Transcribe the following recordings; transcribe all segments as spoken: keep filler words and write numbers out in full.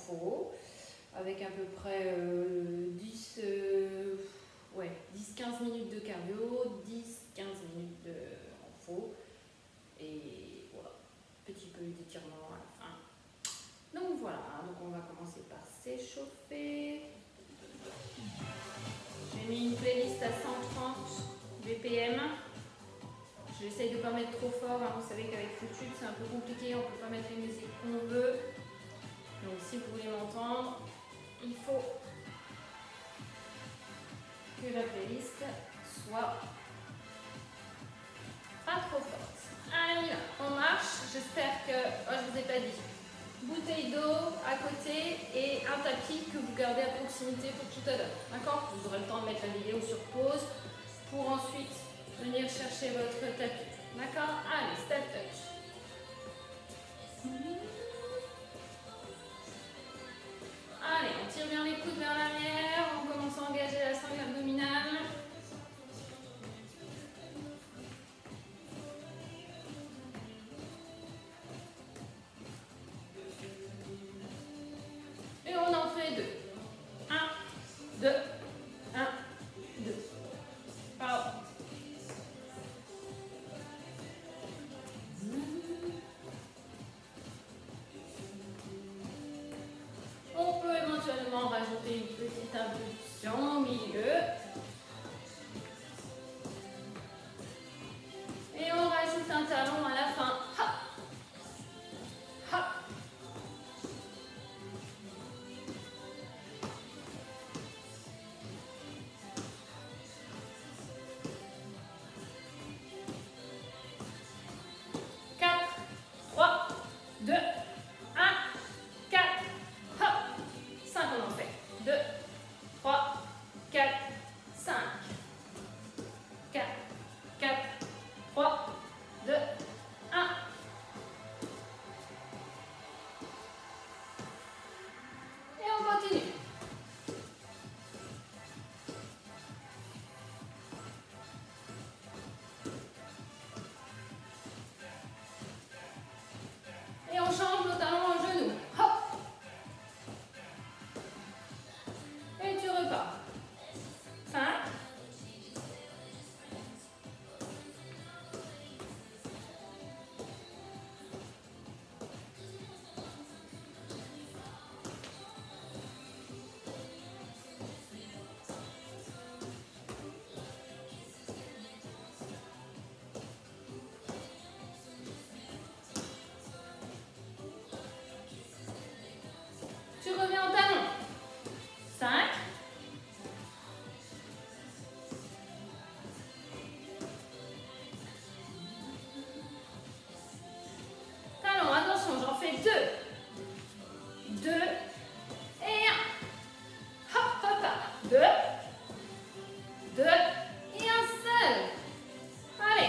faux, avec à peu près euh, dix, euh, ouais, dix quinze minutes de cardio, dix quinze minutes de renfort. Et voilà, petit peu d'étirement à la fin. Donc voilà, donc on va commencer par s'échauffer. J'ai mis une playlist à cent trente B P M. J'essaye de ne pas mettre trop fort, hein. Vous savez qu'avec YouTube c'est un peu compliqué, on ne peut pas mettre les musiques qu'on veut. Donc si vous voulez m'entendre, il faut que la playlist soit pas trop forte. Allez, on y va, on marche. J'espère que, oh, je vous ai pas dit, bouteille d'eau à côté et un tapis que vous gardez à proximité pour tout à l'heure. D'accord? Vous aurez le temps de mettre la vidéo sur pause pour ensuite venir chercher votre tapis. D'accord? Allez, step touch. Allez, on tire bien les coudes vers l'arrière, on commence à engager la sangle abdominale. Et on en fait deux. Un, deux, un, deux. Pardon. On peut éventuellement rajouter une petite impulsion au milieu. Et on rajoute un talon à la fin. Ha! Ha! quatre, trois, deux, un, quatre, hop, cinq, on en fait. deux, trois, quatre, cinq. quatre, quatre, trois, deux, un. Et on continue. Et on change nos talons en genou. Hop. Et tu repars. cinq. Tu reviens en talon. cinq. Talon, attention, j'en fais deux. deux et un. Hop, hop, hop. deux. deux et un seul. Allez.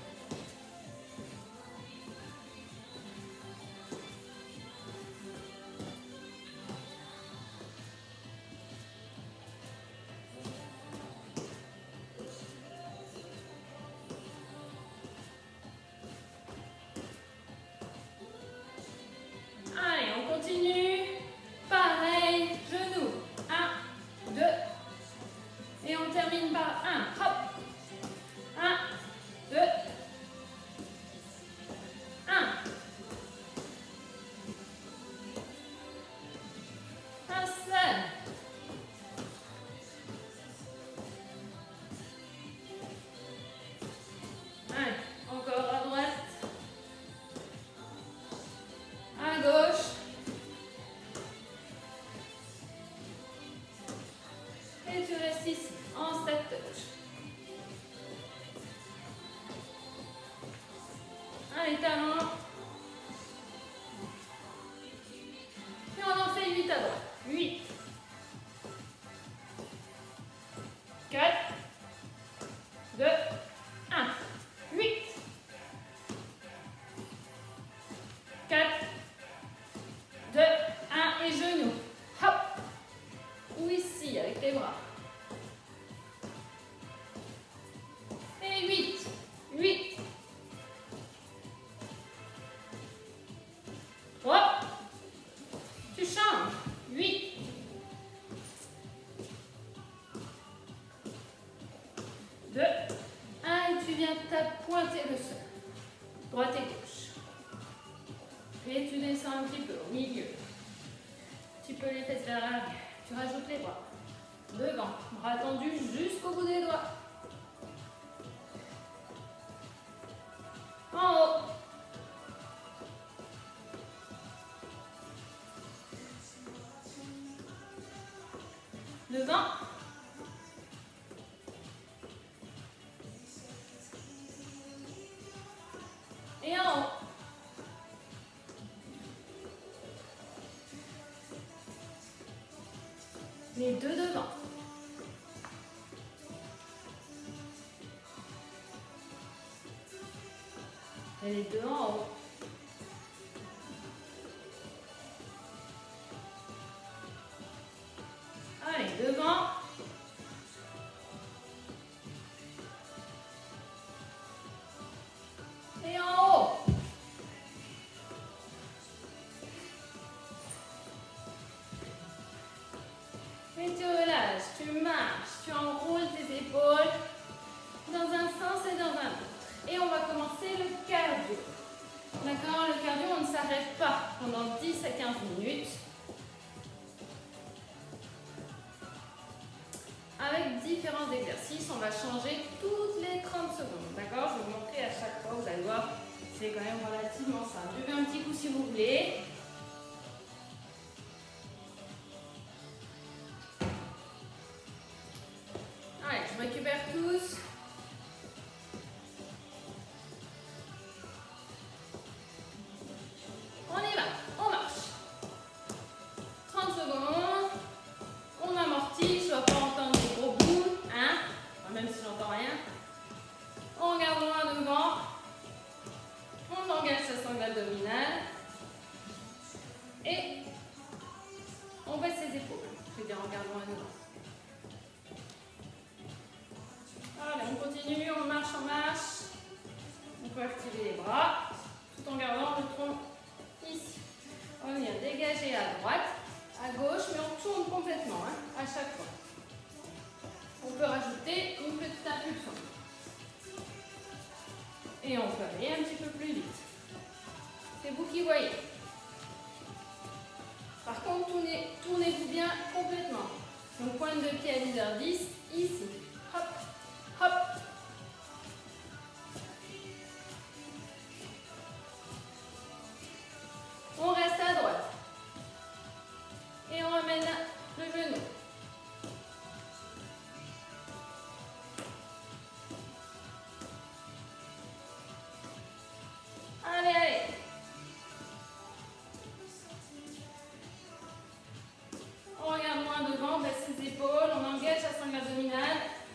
Allez, on continue. Pareil, genou. un, deux. Et on termine par un. Hop. un, deux. un. Un seul. Allez, encore à droite. À gauche. Et tu restes ici, en step touch. Allez, talons. Et on en fait huit à droite. huit. quatre. deux. un. huit. quatre. deux. un. Et genoux. Hop. Ou ici, avec les bras. Et huit. huit. droite et gauche. Et tu descends un petit peu au milieu. Tu peux les fesses vers l'arrière. Tu rajoutes les bras. Devant, bras tendus jusqu'au bout des doigts. En haut. Devant. Et en haut. Les deux devant. Et les deux en haut. Allez, devant. Et en haut. Et tu relâches, tu marches, tu enroules tes épaules dans un sens et dans un autre. Et on va commencer le cardio. D'accord? Le cardio, on ne s'arrête pas pendant dix à quinze minutes. Avec différents exercices, on va changer toutes les trente secondes. D'accord? Je vais vous montrer à chaque fois, vous allez voir, c'est quand même relativement simple. Je fais un petit coup si vous voulez. Allez, je récupère tous. On y va, on marche. trente secondes. On amortit, je ne dois pas entendre des gros bouts, hein, même si j'entends rien. On garde loin devant. On engage sa sangle abdominale. Et on baisse ses épaules. Je veux dire, on garde loin devant. Allez, on continue, on marche, on marche. On peut activer les bras tout en gardant le tronc ici. On vient dégager à droite, à gauche, mais on tourne complètement, hein, à chaque fois. On peut rajouter une petite impulsion. Et on peut aller un petit peu plus vite. C'est vous qui voyez. Par contre, tournez, tournez-vous bien complètement. Donc, pointe de pied à dix heures dix, ici. Hop, hop. On reste à droite. Et on ramène le genou. Allez, allez. On regarde loin devant, on baisse ses épaules, on engage la sangle abdominale.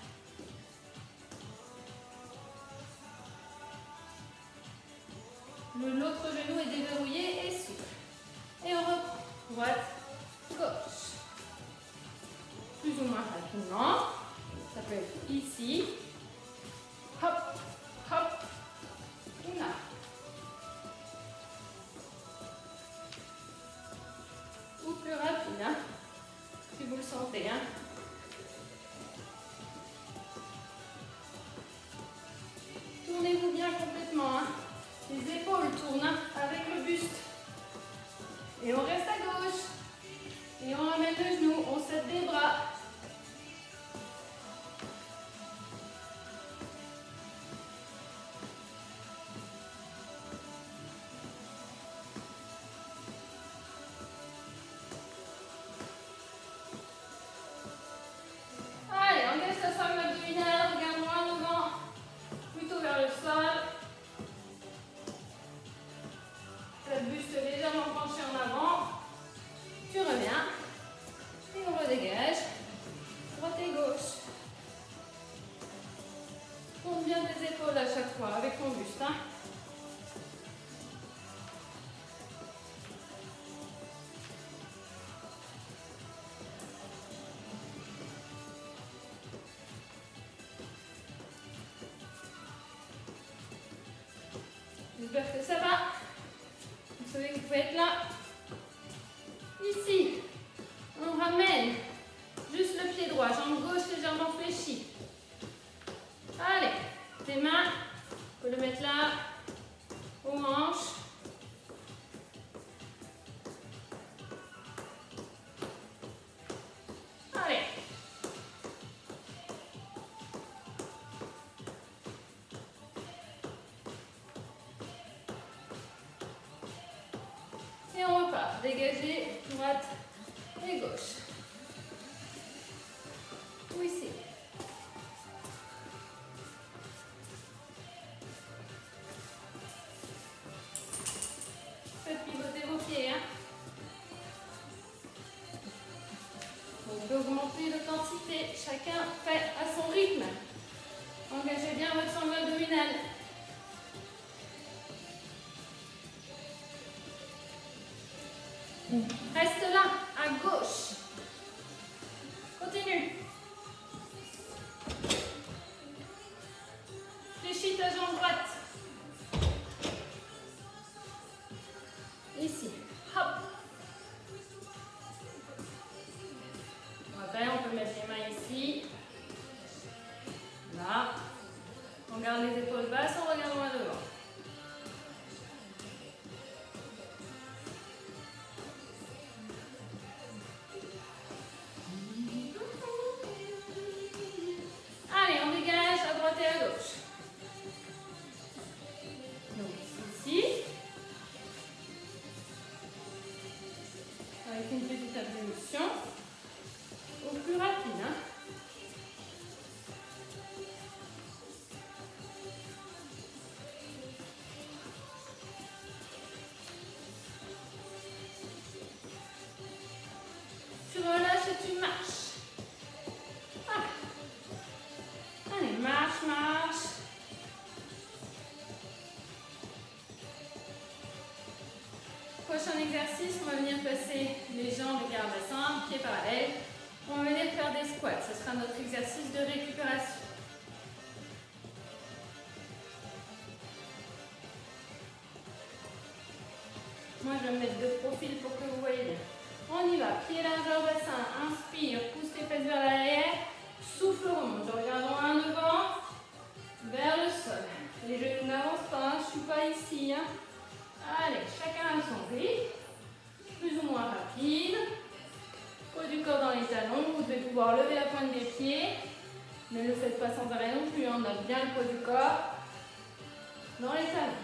L'autre genou est déverrouillé et souple. Et on reprend. Droite, gauche. Plus ou moins rapidement. Ça peut être ici. Hop, hop. Là. Ou plus rapide, hein, si vous le sentez. Hein. Tournez-vous bien complètement. Hein. Les épaules tournent, hein, avec le buste. Et on reste à gauche. Et on ramène le genou, on s'aide des bras. Allez, engage ta sangle abdominale, regarde loin devant, plutôt vers le sol. Le buste légèrement penché en avant. Tu reviens. Et on redégage. Droite et gauche. Tourne bien tes épaules à chaque fois avec ton buste. Hein. J'espère que ça va. Vous savez que vous pouvez être là. Ici, on ramène juste le pied droit, jambe gauche légèrement fléchie. Allez, tes mains, on peut le mettre là. dégager droite et gauche. Ou ici. Faites pivoter vos pieds. Hein. Donc d'augmenter l'intensité. Chacun fait à son rythme. Engagez bien votre sangle abdominale. Reste là, à gauche. Continue. Fléchis ta jambe droite. Ici. Hop. Après, on peut mettre les mains ici. Là. On garde les épaules basses, on regarde loin devant. Allez, on dégage à droite et à gauche. Donc ici. Avec une petite ablution. Au plus rapide. Hein. Tu relâches et tu marches. Ah. Allez, marche, marche. Prochain exercice, on va venir passer les jambes et garde bassin, pieds parallèles. On va venir faire des squats. Ce sera notre exercice de récupération. Moi, je vais me mettre de profil pour que vous voyez bien. On y va. Pied largeur bassin. Inspire. Pousse tes fesses vers l'arrière. Souffle, remonte. Regardons un devant. Vers le sol. Les genoux n'avancent pas. Hein. Je ne suis pas ici. Hein. Allez, chacun à son rythme. Plus ou moins rapide. Poids du corps dans les talons. Vous devez pouvoir lever la pointe des pieds. Ne le faites pas sans arrêt non plus. Hein. On a bien le poids du corps dans les talons.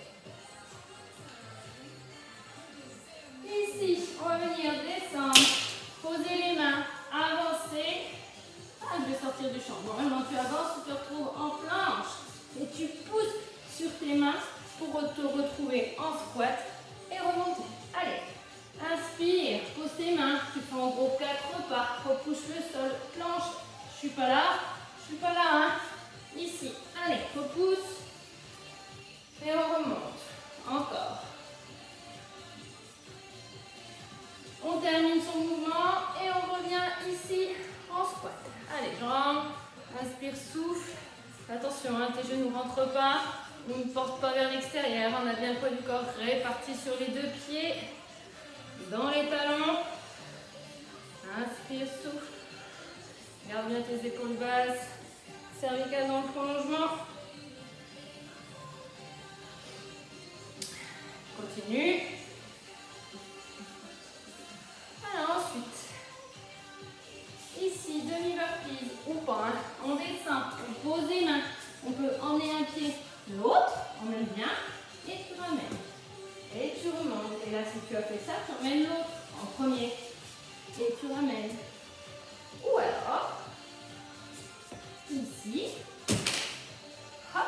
Ici, on va venir descendre, poser les mains, avancer. Ah, je vais sortir du champ. Normalement, tu avances, tu te retrouves en planche. Et tu pousses sur tes mains pour te retrouver en squat et remonter. Allez, inspire, pose tes mains. Tu fais en gros quatre pas. Repousse le sol, planche. Je suis pas là, je suis pas là. Hein. Ici, allez, repousse. Et on remonte. Encore. On termine son mouvement et on revient ici en squat. Allez, jambes, inspire, souffle. Attention, hein, tes genoux ne rentrent pas, on ne porte pas vers l'extérieur. On a bien le poids du corps réparti sur les deux pieds, dans les talons. Inspire, souffle. Garde bien tes épaules basses, cervicales dans le prolongement. Continue. Alors ensuite, ici, demi-burpees ou pas, hein. On descend, on pose les mains, on peut emmener un pied, l'autre, on aime bien, et tu ramènes. Et tu remontes. Et là, si tu as fait ça, tu emmènes l'autre en premier. Et tu ramènes. Ou alors, ici, hop.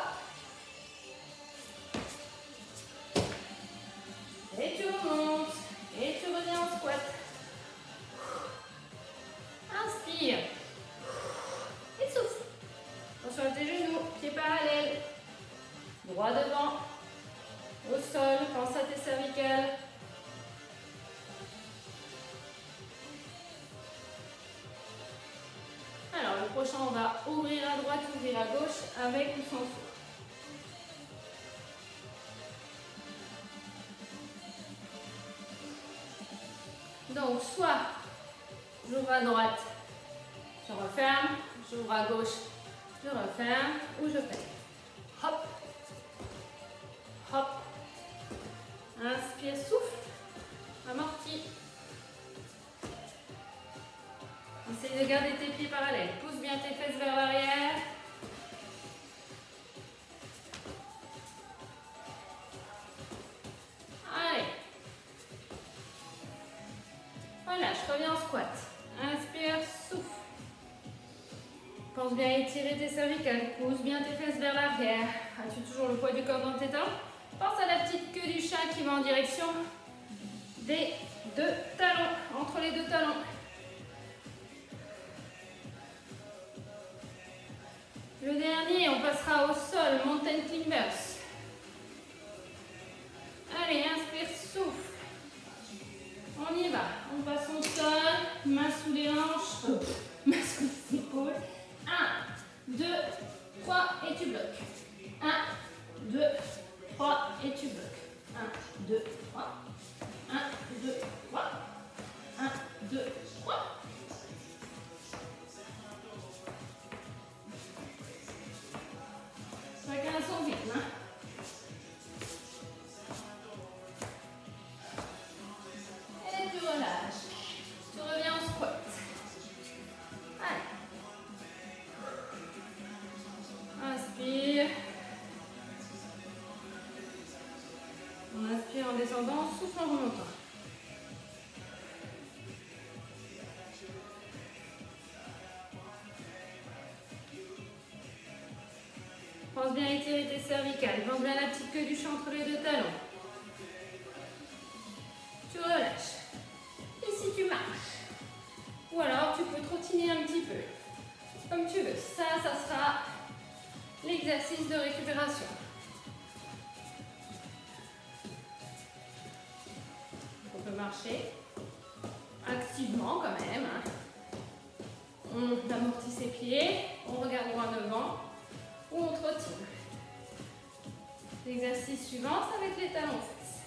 Et tu remontes. Et tu reviens en squat. Inspire. Et souffle. Attention à tes genoux, pieds parallèles. Droit devant. Au sol, pense à tes cervicales. Alors le prochain, on va ouvrir à droite, ouvrir à gauche, avec ou sans souffle. Donc soit j'ouvre à droite, je referme, j'ouvre à gauche, je referme, ou je ferme. Hop, hop. Inspire, souffle, amorti. Essaye de garder tes pieds parallèles. Pousse bien tes fesses vers l'arrière. Allez. reviens en squat. Inspire, souffle. Pense bien à étirer tes cervicales, pousse bien tes fesses vers l'arrière. As-tu toujours le poids du corps dans tes talons? Pense à la petite queue du chat qui va en direction des deux talons, entre les deux talons. Le dernier, on passera au sol, mountain climbers. Allez, inspire, souffle. On y va. On passe au sol, main sous les hanches, oh, main sous les épaules. un, deux, trois et tu bloques. un, deux, trois et tu bloques. un, deux, trois. un, deux, trois. un, deux, trois. Chacun à son rythme. Hein. Et tu relâches. Tu reviens en squat. Allez. Inspire. On inspire en descendant, souffle en remontant. Pense bien à étirer tes cervicales. Pense bien à la petite queue du chat entre les deux talons. Tu relâches. Et si tu marches, ou alors tu peux trottiner un petit peu. Comme tu veux. Ça, ça sera l'exercice de récupération. On peut marcher activement quand même. On amortit ses pieds, on regarde loin devant ou on trottine. L'exercice suivant, c'est avec les talons fesses.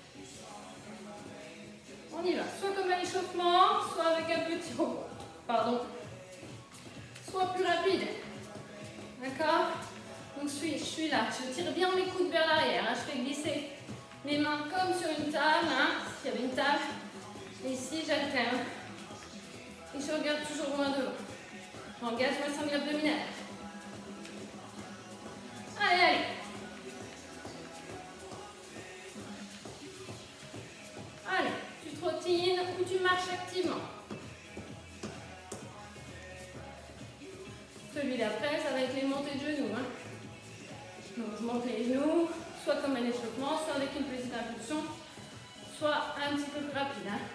On y va, soit comme un échauffement, soit avec un petit robot. Pardon. Soit plus rapide. D'accord? Donc je suis, je suis là, je tire bien mes coudes vers l'arrière. Hein. Je fais glisser mes mains comme sur une table. Hein. S'il y avait une table. Et ici, j'alterne. Et je regarde toujours loin devant. J'engage ma sangle abdominale. Allez, allez. Allez, tu trottines ou tu marches activement. Celui d'après, ça va être les montées de genoux. Hein. Donc je monte les genoux, soit comme un échauffement, soit avec une petite impulsion, soit un petit peu plus rapide. Hein.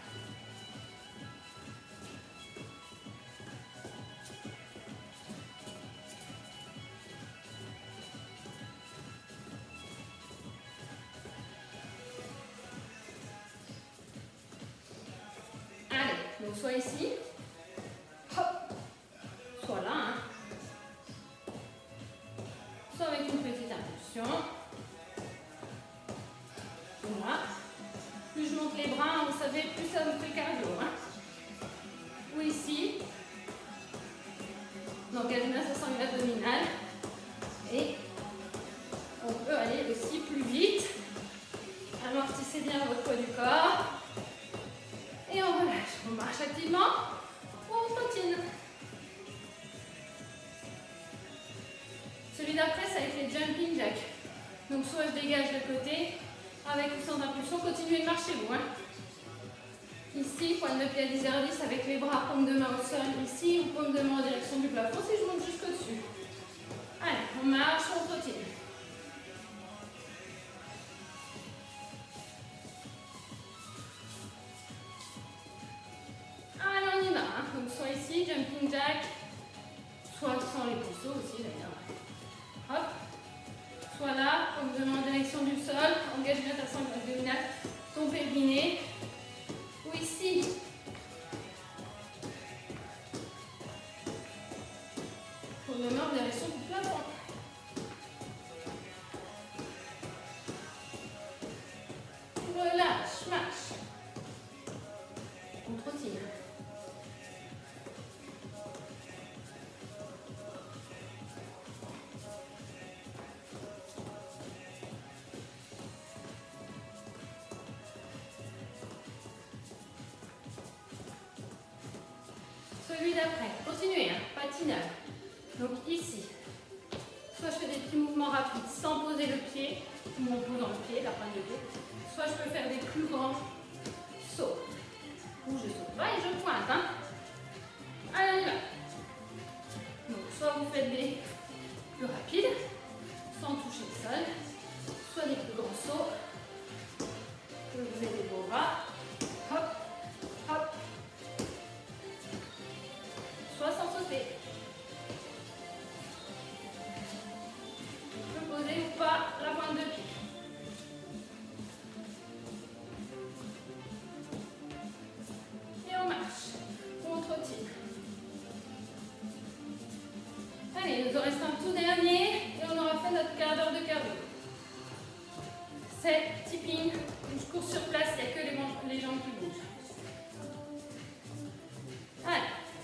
Allez, donc soit ici, hop, soit là, hein. Soit avec une petite impulsion. Voilà. Plus je monte les bras, vous savez, plus ça me fait cardio. Hein. Ou ici, j'engage bien sa sangle abdominale. Et on peut aller aussi plus vite. Amortissez bien votre poids du corps. Et on relâche. On marche activement ou on trottine. Celui d'après, ça va être les jumping jacks. Donc soit je dégage de côté, avec ou sans impulsion, continuez de marcher vous. Hein. Ici, pointe de pied à dix heures dix avec les bras, paume de main au sol. Ici, ou paume de main en direction du plafond si je monte jusqu'au-dessus. Allez, on marche, on trottine. Allez, on y va. Hein. Donc soit ici, jumping jack, soit sans les pousseaux aussi d'ailleurs. Hop. Soit là, comme de main en direction du sol, engage bien ta sangle abdominale, ton périnée. Ou ici. Comme de main en direction du plafond. Relâche, marche. On trottine. Celui d'après, continuez, hein, patinage. Donc ici, soit je fais des petits mouvements rapides sans poser le pied, ou en posant le pied, la pointe de pied, soit je peux faire des plus grands sauts. Ou je saute pas et je pointe. il nous en reste un tout dernier et on aura fait notre quart d'heure de cardio. C'est tipping, je cours sur place, il n'y a que les, les jambes qui bougent. Allez.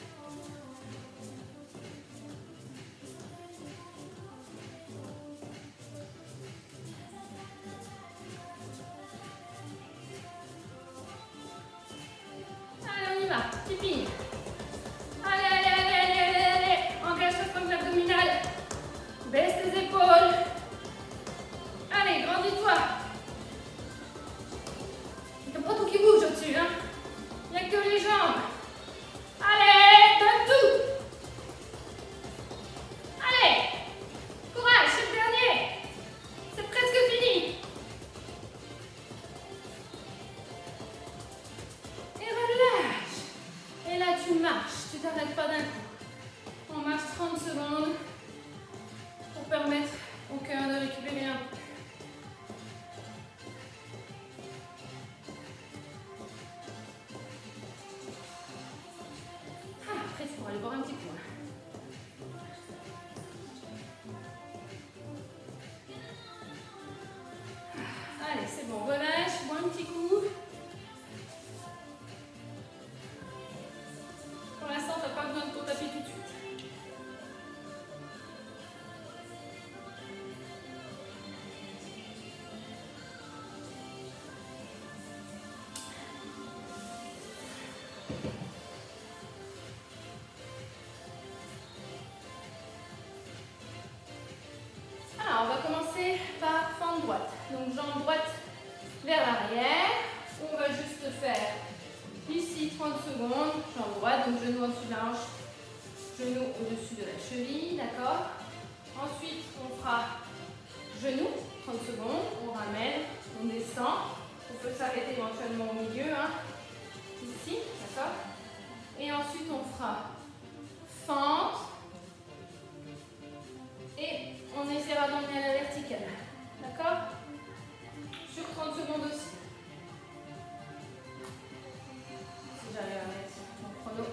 Allez, on y va, tipping. Allez, allez, allez, allez, allez, allez. Engage la sangle abdominale. Baisse tes épaules. Allez, grandis-toi. Il n'y a pas tout qui bouge au-dessus, hein. Il n'y a que les jambes. Allez, donne tout. Allez, courage, c'est le dernier. C'est presque fini. Et relâche. Et là, tu marches. Tu t'arrêtes pas d'un coup. On marche trente secondes pour permettre au cœur de récupérer un peu. Ah, après, tu pourras aller boire un petit coup. Allez, c'est bon, relâche, bois un petit coup. Pour l'instant, tu n'as pas besoin de ton tapis tout de suite. Alors, on va commencer par fente droite. Donc, jambe droite vers l'arrière. On va juste faire ici trente secondes. Jambe droite, donc genou en dessous de la hanche, genou au-dessus de la cheville, d'accord? Ensuite, on fera genou, trente secondes. On ramène, on descend. On peut s'arrêter éventuellement au milieu, hein, ici, d'accord? Et ensuite, on fera fente. Et on essaiera d'emmener à la verticale. D'accord? Sur trente secondes aussi. Si j'arrive à mettre mon chrono.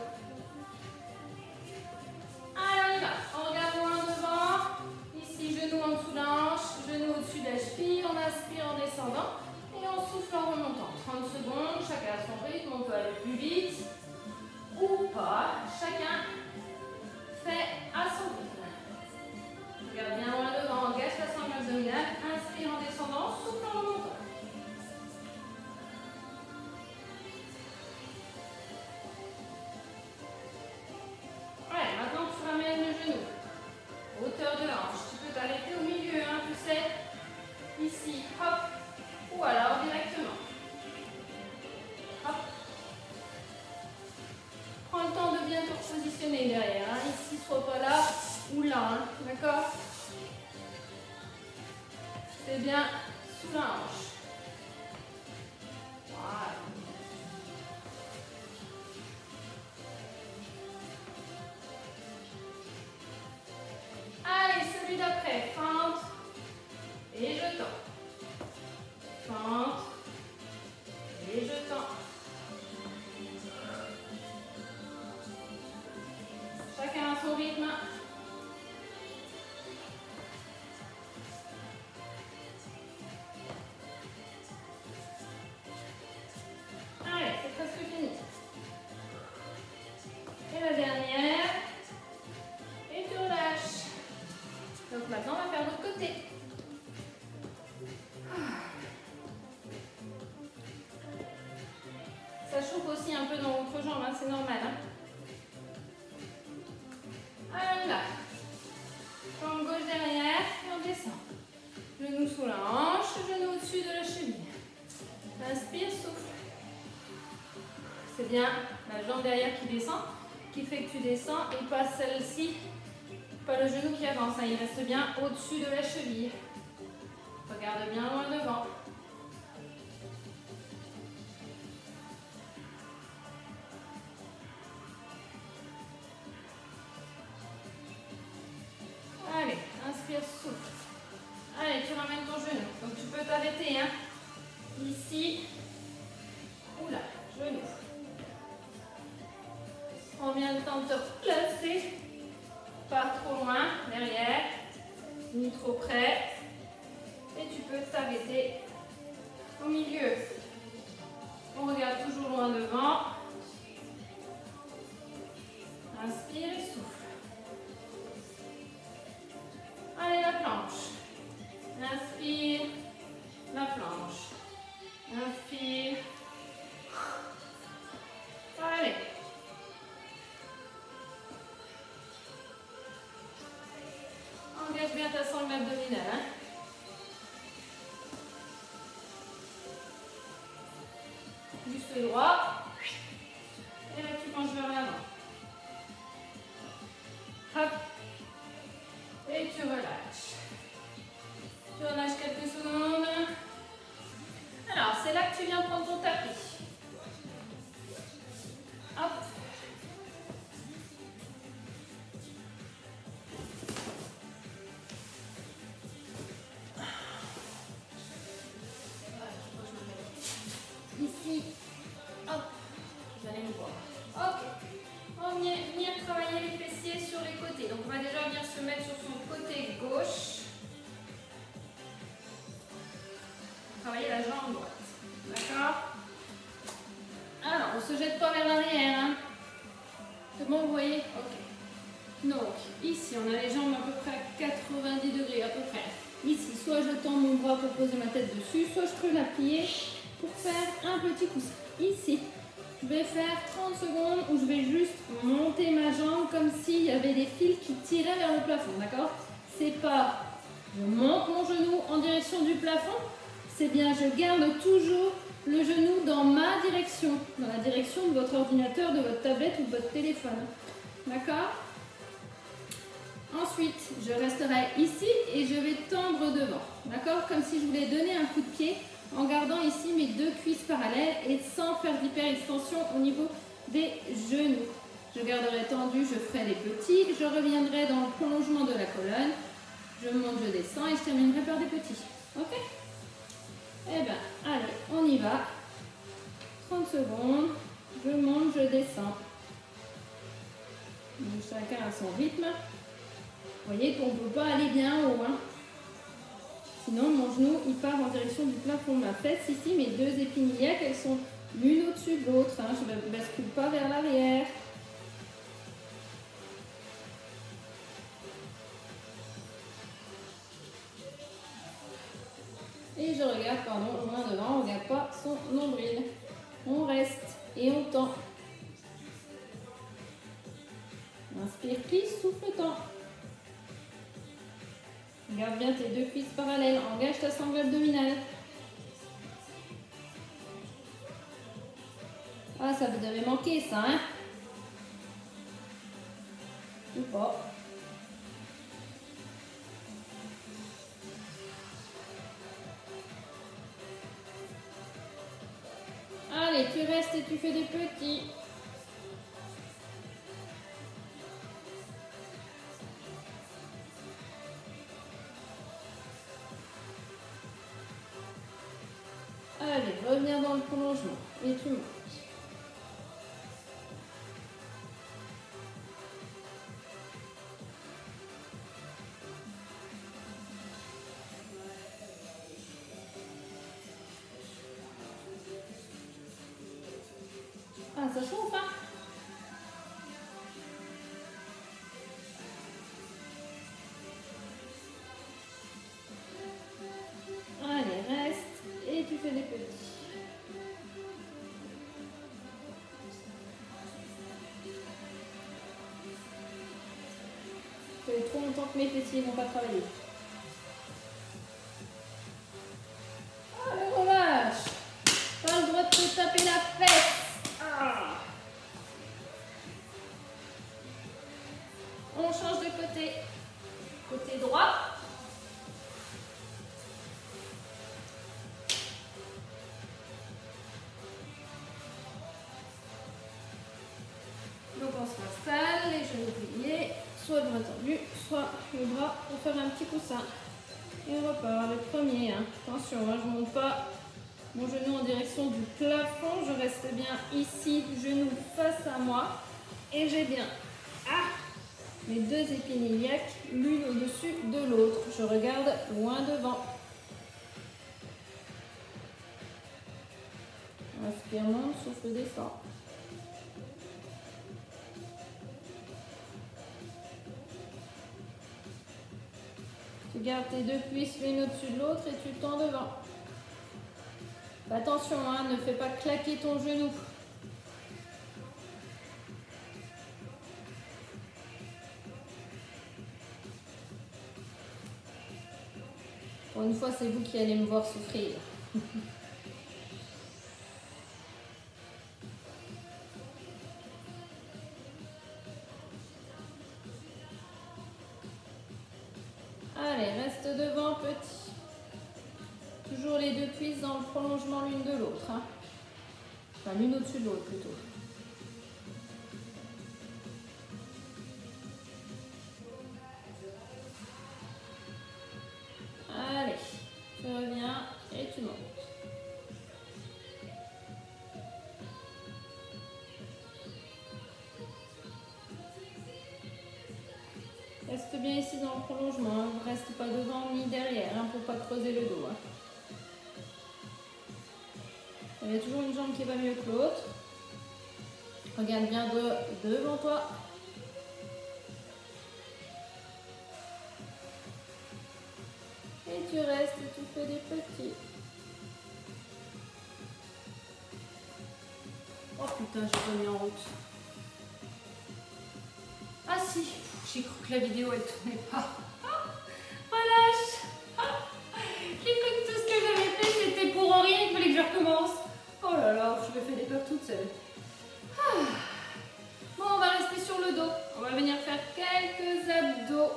Allez, on y va. On regarde loin devant. Ici, genou en dessous de la hanche, genou au-dessus de la cheville. On inspire en descendant. Et on souffle en remontant. trente secondes, chacun à son rythme. On peut aller plus vite ou pas. Chacun fait à son rythme. Regarde bien loin devant, engage la sangle abdominale, inspire en descendant, souffle en remontant. Ouais, maintenant tu ramènes le genou, hauteur de hanche. Tu peux t'arrêter au milieu, hein, tu sais, ici, hop, ou alors directement. Hop. Prends le temps de bien te repositionner derrière, hein. Ici, sois pas là ou là, hein. D'accord? C'est bien sous la hanche. Voilà. Allez, celui d'après, fente et je tends. Fente et je tends. Chacun à son rythme. Allez, c'est presque fini. Et la dernière. Et tu relâches. Donc maintenant, on va faire l'autre côté. Ça chauffe aussi un peu dans votre jambe, hein, c'est normal. Hein. Allez, on y va. Jambe gauche derrière et on descend. Genou sous la hanche, genou au-dessus de la cheville. Inspire, souffle. C'est bien la jambe derrière qui descend, qui fait que tu descends et pas celle-ci, pas le genou qui avance. Hein. Il reste bien au-dessus de la cheville. Regarde bien loin devant. Allez, inspire, souffle. Allez, tu ramènes ton genou. Donc tu peux t'arrêter, hein. Ici. Oula, genou. Prends bien le temps de te replacer. Pas trop loin. derrière, ni trop près. Et tu peux t'arrêter au milieu. On regarde toujours loin devant. Inspire et souffle. Allez, la planche. Inspire, la planche. Inspire. Allez. Engage bien ta sangle abdominale. Hein? Juste droit. Et là, tu penches vers l'avant. Hop. Et tu relâches. Tu relâches quelques secondes. Alors, c'est là que tu viens prendre ton tapis. Hop. Ici. Hop. Vous allez me voir. Ok. On va venir, venir travailler les fessiers sur les côtés. Donc, on va déjà venir se mettre sur son côté gauche. Travailler la jambe droite. D'accord? Alors, on ne se jette pas vers l'arrière. Hein. C'est bon, vous voyez? Ok. Donc, ici, on a les jambes à peu près à quatre-vingt-dix degrés, à peu près. Ici, soit je tends mon bras pour poser ma tête dessus, soit je peux la plier pour faire un petit coussin. Ici, je vais faire trente secondes où je vais juste monter ma jambe comme s'il y avait des fils qui tiraient vers le plafond, d'accord? C'est pas je monte mon genou en direction du plafond, c'est bien je garde toujours le genou dans ma direction, dans la direction de votre ordinateur, de votre tablette ou de votre téléphone. D'accord? Ensuite, je resterai ici et je vais tendre devant. D'accord? Comme si je voulais donner un coup de pied en gardant ici mes deux cuisses parallèles et sans faire d'hyperextension au niveau des genoux. Je garderai tendu, je ferai les petits, je reviendrai dans le prolongement de la colonne. Je monte, je descends et je terminerai par des petits. Ok? Eh bien, allez, on y va. trente secondes. Je monte, je descends. Donc, chacun a son rythme. Vous voyez qu'on ne peut pas aller bien haut. Hein. Sinon, mon genou, il part en direction du plafond. Ma fesse ici, mes deux épines iliaques, elles sont l'une au-dessus de l'autre. Hein. Je ne bascule pas vers l'arrière. Et je regarde, pardon, loin devant, on ne regarde pas son nombril. On reste et on tend. Inspire, plie, souffle, tend. Garde bien tes deux cuisses parallèles. Engage ta sangle abdominale. Ah, ça vous avait manqué, ça, hein? Ou pas. Allez, tu restes et tu fais des petits. Allez, reviens dans le prolongement et tu montes. Ah, ça chauffe, hein? Allez, reste et tu fais des petits. Ça fait trop longtemps que mes fessiers n'ont pas travaillé. Allez, relâche. Pas le droit de te taper la fesse. Ah. On change de côté. Côté droit. Donc on s'installe, les genoux pliés, soit le bras tendu, soit le bras pour faire un petit coussin. Et on repart, le premier. Hein. Attention, hein, je ne monte pas mon genou en direction du plafond, je reste bien ici, genou face à moi. Et j'ai bien ah, les deux épines iliaques l'une au-dessus de l'autre. Je regarde loin devant. Inspire, monte, souffle, descend. Tu gardes tes deux cuisses l'une au-dessus de l'autre et tu tends devant. Attention, hein, ne fais pas claquer ton genou. Pour une fois, c'est vous qui allez me voir souffrir. Allez, reste devant, petit. Toujours les deux cuisses dans le prolongement l'une de l'autre. Hein. Enfin, l'une au-dessus de l'autre plutôt. Allez, tu reviens et tu montes. Reste bien ici dans le prolongement, ne reste pas devant ni derrière hein, pour ne pas creuser le dos. Hein. Il y a toujours une jambe qui va mieux que l'autre. Regarde bien de, devant toi. Et tu restes et tu fais des petits. Oh putain, j'ai pas mis en route. Ah si, j'ai cru que la vidéo elle tournait pas. Relâche. J'ai cru que tout ce que j'avais fait c'était pour rien, il fallait que je recommence. Oh là là, je me fais des peurs toute seule. Ah. Bon, on va rester sur le dos. On va venir faire quelques abdos.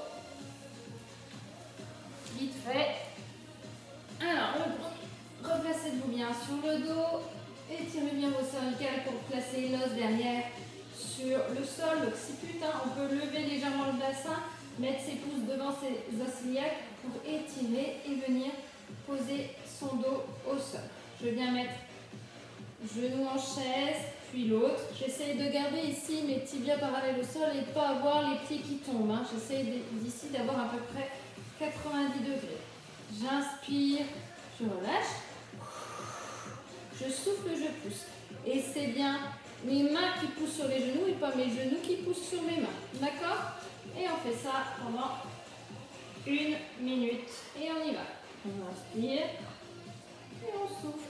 Vite fait. Alors, replacez-vous bien sur le dos. Étirez bien vos cervicales pour placer l'os derrière sur le sol, l'occiput. Hein. On peut lever légèrement le bassin, mettre ses pouces devant ses os iliaques pour étirer et venir poser son dos au sol. Je viens mettre genou en chaise, puis l'autre. J'essaye de garder ici mes tibias parallèles au sol et de ne pas avoir les pieds qui tombent. Hein. J'essaye d'ici d'avoir à peu près quatre-vingt-dix degrés. J'inspire, je relâche. Je souffle, je pousse. Et c'est bien mes mains qui poussent sur les genoux et pas mes genoux qui poussent sur mes mains. D'accord? Et on fait ça pendant une minute. Et on y va. On inspire et on souffle.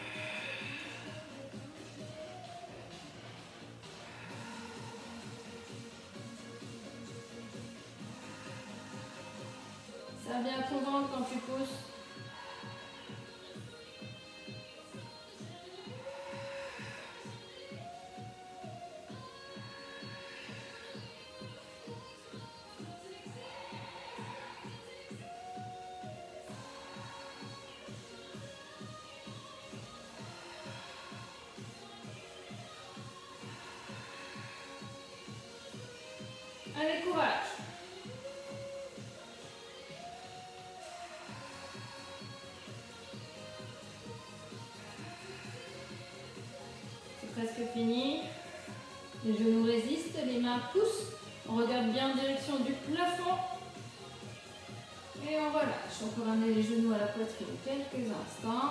Ça vient ton ventre quand tu pousses. Allez, courage. C'est presque fini. Les genoux résistent, les mains poussent. On regarde bien en direction du plafond. Et on relâche. On peut ramener les genoux à la poitrine quelques instants.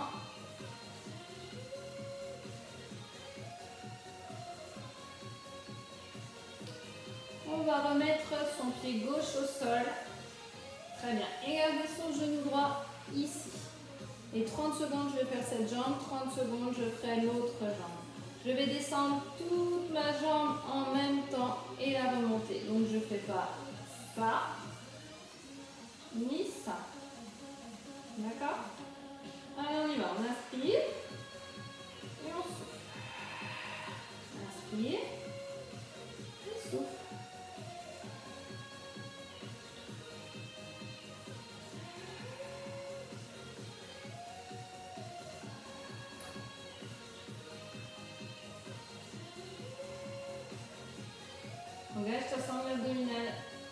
On va remettre son pied gauche au sol. Très bien. Et garder son genou droit ici. Et trente secondes, je vais faire cette jambe. trente secondes, je ferai l'autre jambe. Je vais descendre toute ma jambe en même temps et la remonter. Donc, je ne fais pas ça, ni ça. D'accord? Allez, on y va. On inspire et on souffle. Inspire et souffle. Engage ta sangle abdominale.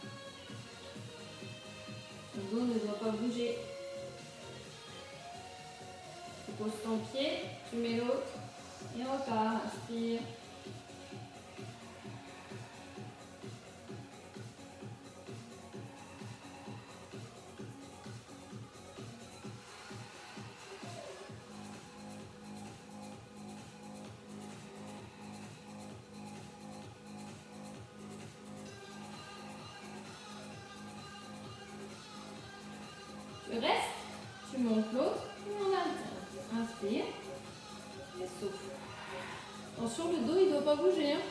Le dos ne doit pas bouger. Tu poses ton pied, tu mets l'autre et on repart. Inspire. Tu restes, tu montes l'autre et on alterne. Inspire et souffle. Attention, le dos il ne doit pas bouger. Hein.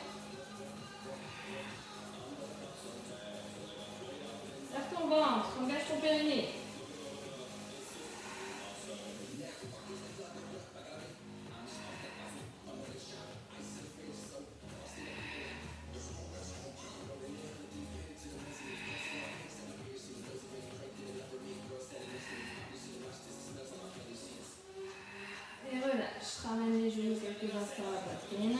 Serre ton ventre, engage ton périnée. Et relâche. Ramène les genoux quelques instants à la poitrine.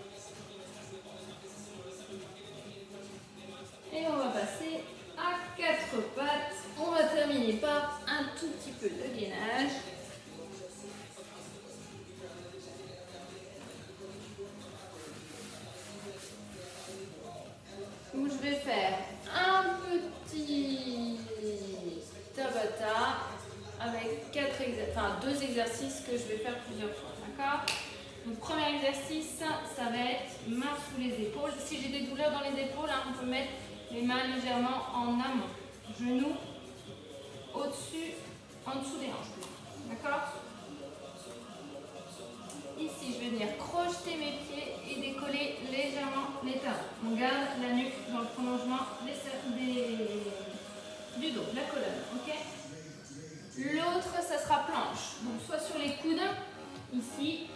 Et on va passer à quatre pattes. On va terminer par un tout petit peu de gainage. Où je vais faire un petit Tabata avec quatre exer- enfin, deux exercices que je vais faire plusieurs fois. D'accord? Donc, premier exercice, ça va être mains sous les épaules. Si j'ai des douleurs dans les épaules, hein, on peut mettre les mains légèrement en amont. Genoux au-dessus, en dessous des hanches. D'accord? Ici, je vais venir crocheter mes pieds et décoller légèrement les talons. On garde la nuque dans le prolongement des, des, du dos, de la colonne. Ok? L'autre, ça sera planche. Donc, soit sur les coudes, ici,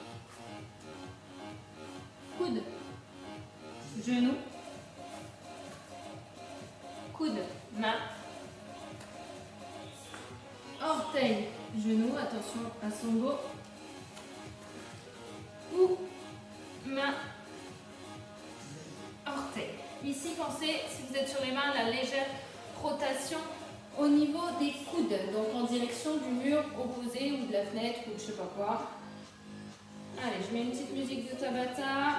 coude, genou, coude, main, orteil, genou, attention à son dos, ou main, orteil. Ici, pensez, si vous êtes sur les mains, la légère rotation au niveau des coudes, donc en direction du mur opposé ou de la fenêtre ou de je sais pas quoi. Allez, je mets une petite musique de Tabata.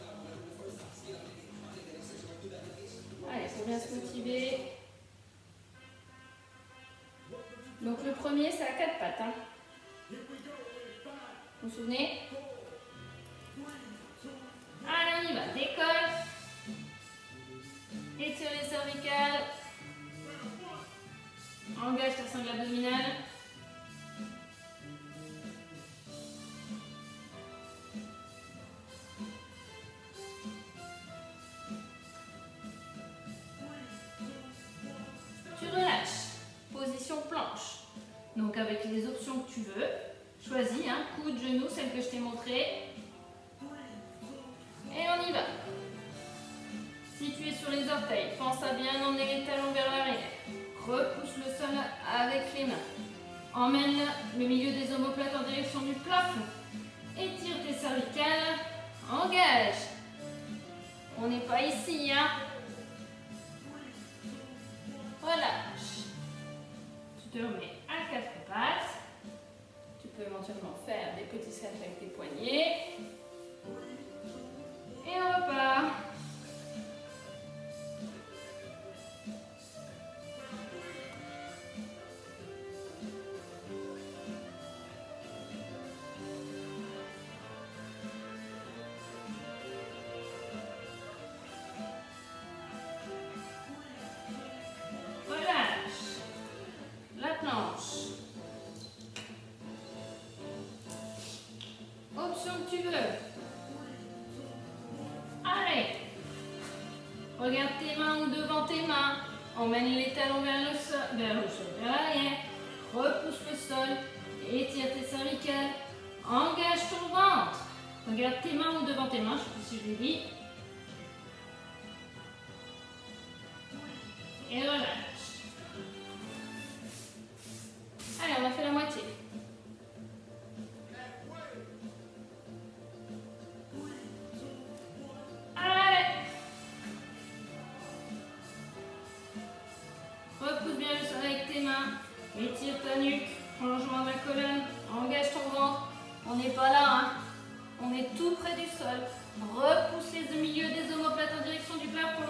Allez, pour bien se motiver. Donc le premier, c'est à quatre pattes. Hein. Vous vous souvenez? Allez, on y va. Décolle. Étire les cervicales. Engage ta sangle abdominale. Tu relâches. Position planche. Donc avec les options que tu veux. Choisis, hein, coude, genou, celle que je t'ai montrée. Et on y va. Si tu es sur les orteils, pense à bien emmener les talons vers l'arrière. Repousse le sol avec les mains. Emmène le milieu des omoplates en direction du plafond. Étire tes cervicales. Engage. On n'est pas ici, hein. Relâche. Tu te remets à quatre pattes. Tu peux éventuellement faire des petits cercles avec tes poignets. Et on repart. Regarde tes mains ou devant tes mains. Emmène les talons vers le sol, vers le sol, vers l'arrière. Repousse le sol. Étire tes cervicales. Engage ton ventre. Regarde tes mains ou devant tes mains. Je ne sais pas si je l'ai dit. Et relâche. Allez, on a fait la moitié. Étire ta nuque, prolongement de la colonne, engage ton ventre. On n'est pas là, hein. On est tout près du sol. Repousse les milieux des omoplates en direction du plafond.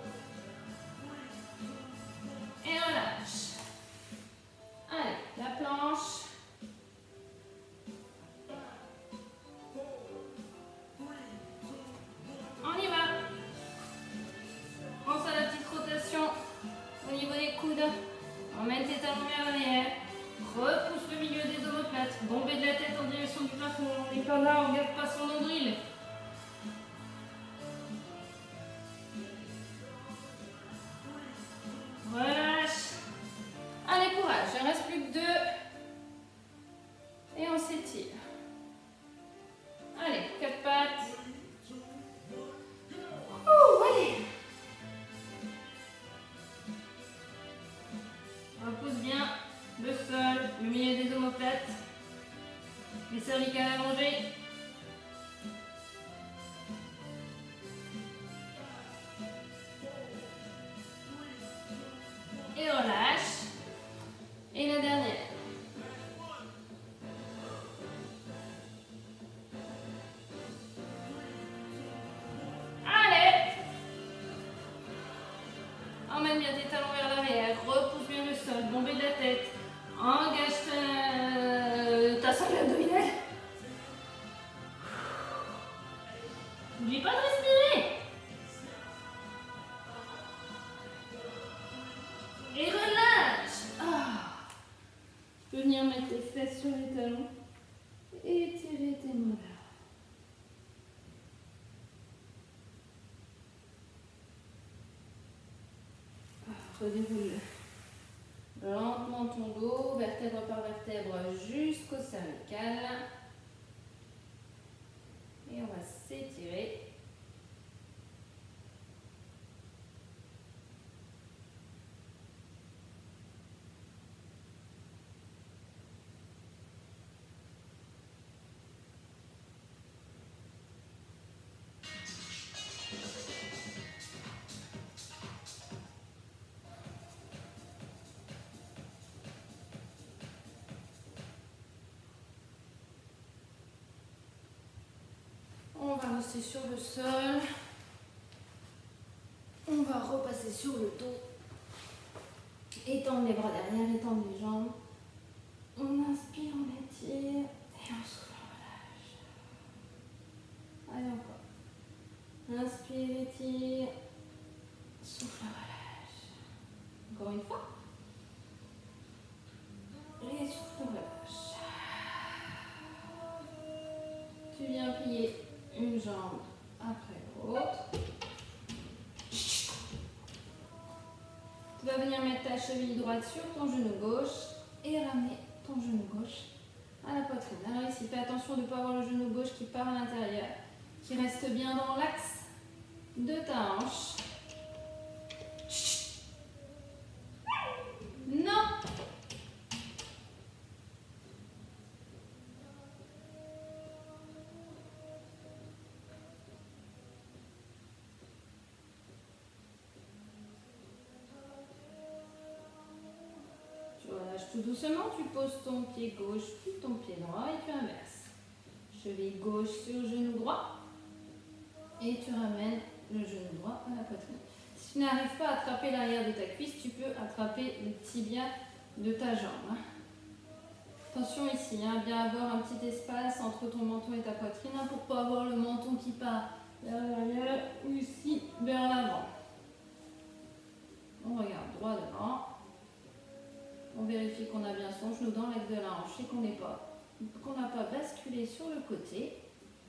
Et relâche. Allez, la planche. On y va. Pense à la petite rotation au niveau des coudes. Emmène tes talons vers l'arrière. pas grave, on regarde pas son nombril. Relâche. Allez, courage, il ne reste plus que deux. Et on s'étire. Allez, quatre pattes. Oh, allez. Repousse bien le sol, le milieu des omoplates. Les cervicales allongées. Et relâche. Et la dernière. Allez. Emmène bien tes talons vers l'arrière. Repousse bien le sol. Bombée de la tête. Engage ta, ta sangle abdominale. N'oublie pas de respirer. Et relâche. Ah. Tu peux venir mettre tes fesses sur les talons et étirer tes mollets. Redéroule lentement ton dos, vertèbre par vertèbre jusqu'au cervical. Et on va s'étirer. On va rester sur le sol. On va repasser sur le dos. Étendre les bras derrière, étendre les jambes. On inspire, on étire et on souffle, on relâche. Allez encore. Inspire, étire. Souffle, relâche. Encore une fois. Et souffle, relâche. Tu viens plier une jambe après l'autre. Tu vas venir mettre ta cheville droite sur ton genou gauche et ramener ton genou gauche à la poitrine. Alors ici, fais attention de ne pas avoir le genou gauche qui part à l'intérieur, qui reste bien dans l'axe de ta hanche. Non. Tout doucement, tu poses ton pied gauche puis ton pied droit et tu inverses. Cheville gauche sur genou droit et tu ramènes le genou droit à la poitrine. Si tu n'arrives pas à attraper l'arrière de ta cuisse, tu peux attraper le tibia de ta jambe. Attention ici, hein, bien avoir un petit espace entre ton menton et ta poitrine hein, pour ne pas avoir le menton qui part vers l'arrière ou ici vers l'avant. On regarde droit devant. On vérifie qu'on a bien son genou dans l'axe de la hanche et qu'on n'est pas, qu'on n'a pas basculé sur le côté.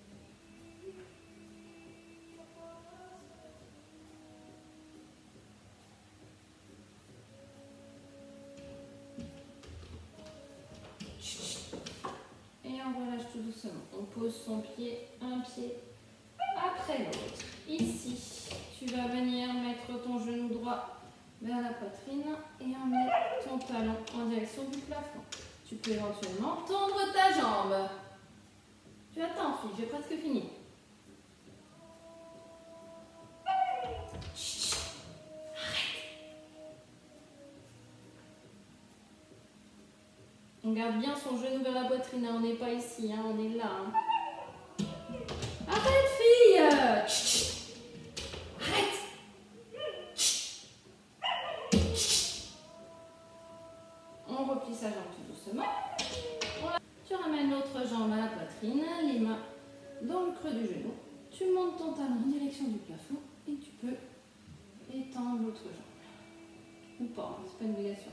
Et on relâche tout doucement. On pose son pied, un pied après l'autre. Ici, tu vas venir mettre ton genou droit vers la poitrine et emmener ton talon en direction du plafond. Tu peux éventuellement tendre ta jambe. Tu attends, fille, j'ai presque fini. Chut, arrête. On garde bien son genou vers la poitrine, hein. On n'est pas ici, hein. On est là. Hein. Arrête, fille. Chut. Arrête. On replie sa jambe tout doucement. Tu ramènes l'autre jambe à la poitrine, les mains dans le creux du genou. Tu montes ton talon en direction du plafond et tu peux étendre l'autre jambe. Ou pas, c'est pas une obligation.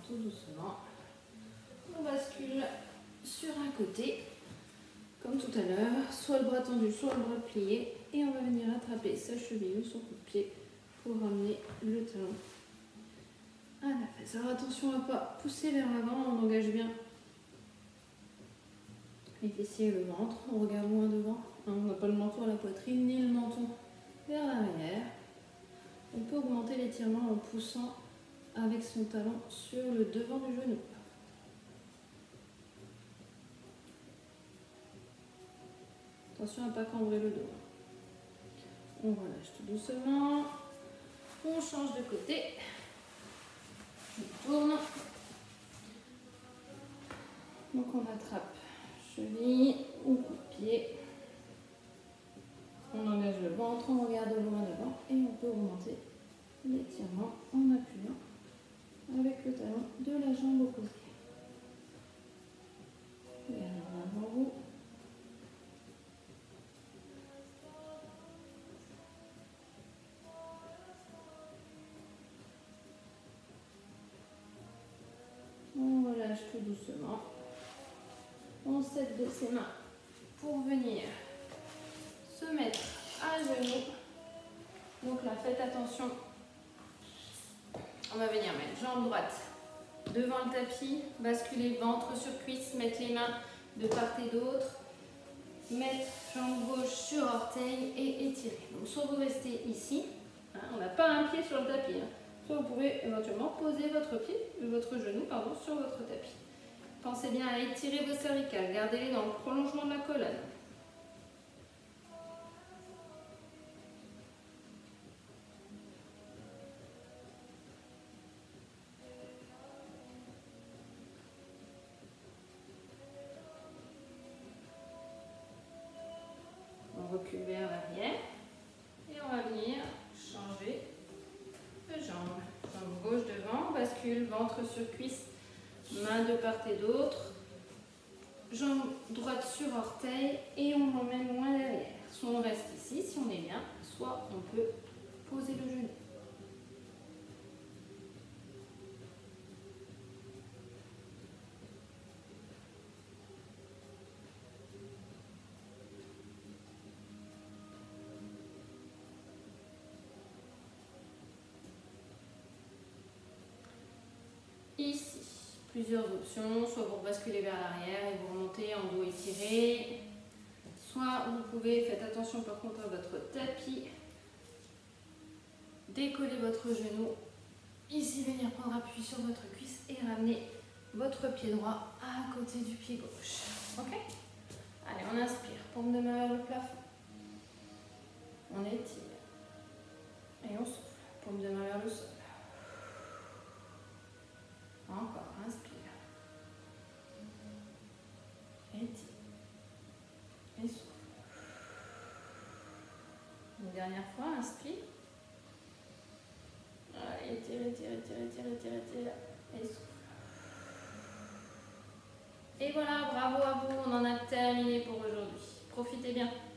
tout doucement. On bascule sur un côté, comme tout à l'heure, soit le bras tendu, soit le bras plié, et on va venir attraper sa cheville ou son coup de pied pour ramener le talon à la fesse. Alors attention à ne pas pousser vers l'avant, on engage bien les fessiers et le ventre, on regarde loin devant, on n'a pas le menton à la poitrine, ni le menton vers l'arrière. On peut augmenter l'étirement en poussant avec son talon sur le devant du genou. Attention à ne pas cambrer le dos. On relâche tout doucement. On change de côté. On tourne. Donc on attrape cheville ou coup de pied. On engage le ventre, on regarde loin devant et on peut augmenter l'étirement en appuyant avec le talon de la jambe opposée. Regardez devant vous. On relâche tout doucement. On s'aide de ses mains pour venir se mettre à genoux. Donc là, faites attention. On va venir mettre jambe droite devant le tapis, basculer ventre sur cuisse, mettre les mains de part et d'autre, mettre jambe gauche sur orteil et étirer. Donc soit vous restez ici, hein, on n'a pas un pied sur le tapis, hein, soit vous pouvez éventuellement poser votre pied, votre genou pardon, sur votre tapis. Pensez bien à étirer vos cervicales, gardez-les dans le prolongement de la colonne. On recule vers l'arrière et on va venir changer de jambe. Jambe gauche devant, bascule, ventre sur cuisse, main de part et d'autre, jambe droite sur orteil et on emmène loin derrière. Soit on reste ici si on est bien, soit on peut poser le genou. Ici, plusieurs options, soit vous basculez vers l'arrière et vous remontez en dos étiré, soit vous pouvez, faites attention par contre à votre tapis, décoller votre genou, ici venir prendre appui sur votre cuisse et ramener votre pied droit à côté du pied gauche. Ok? Allez, on inspire, paume de main vers le plafond, on étire et on souffle, paume de main vers le sol. Encore, inspire. Étire. Et souffle. Une dernière fois, inspire. Allez, étire, étire, étire, étire, étire, étire. Et souffle. Et voilà, bravo à vous, on en a terminé pour aujourd'hui. Profitez bien.